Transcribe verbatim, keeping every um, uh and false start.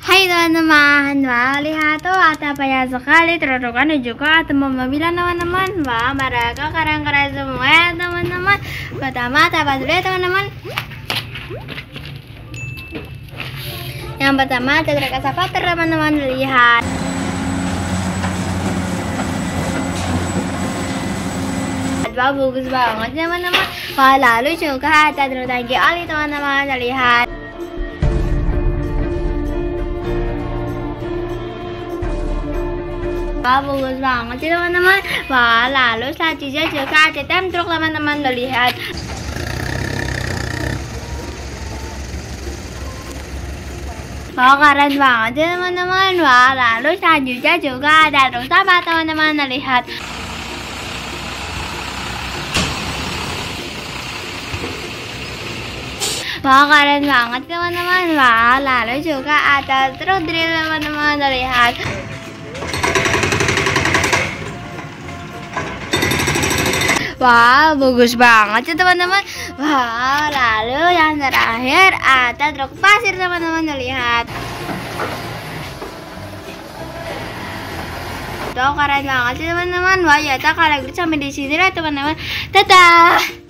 Hai teman-teman, wah lihat tuh ada banyak sekali terodokan dan juga automobilan teman-teman. Wah mereka keren-keren semua ya teman-teman. Pertama apa dulu ya teman-teman? Yang pertama ada truk excavator teman-teman, lihat. Wah bagus banget teman-teman. Wah lalu juga ada truk tangki oli teman-teman, lihat. Wah bagus banget sih teman-teman. Wah lalu selanjutnya juga ada dump truck teman-teman, lihat. Wah keren banget sih teman-teman. Wah lalu selanjutnya juga ada truk sampah teman-teman, lihat. Wah keren banget teman-teman. Wah lalu juga ada truk drill teman-teman, lihat. Wah bagus banget ya teman-teman. Wah lalu yang terakhir ada truk pasir teman-teman, lihat. Tuh keren banget sih teman-teman. Wah ya kalau gitu sampai di sini lah teman-teman. Dadah.